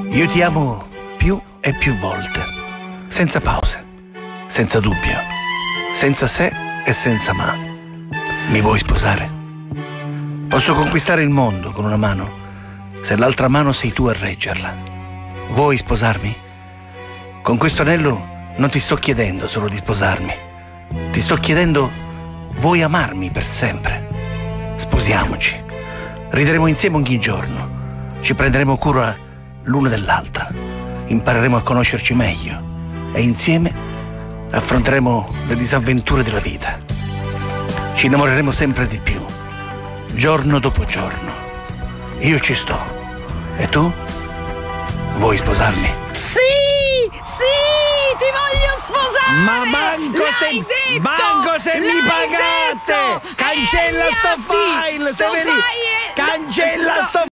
Io ti amo più e più volte, senza pause, senza dubbio, senza se e senza ma. Mi vuoi sposare? Posso conquistare il mondo con una mano, se l'altra mano sei tu a reggerla. Vuoi sposarmi? Con questo anello non ti sto chiedendo solo di sposarmi. Ti sto chiedendo, vuoi amarmi per sempre? Sposiamoci. Rideremo insieme ogni giorno. Ci prenderemo cura l'una dell'altra. Impareremo a conoscerci meglio. E insieme affronteremo le disavventure della vita. Ci innamoreremo sempre di più, giorno dopo giorno. Io ci sto. E tu? Vuoi sposarmi? Sì, ti voglio sposare! Ma manco se mi pagate! Cancella sto file! Cancella sto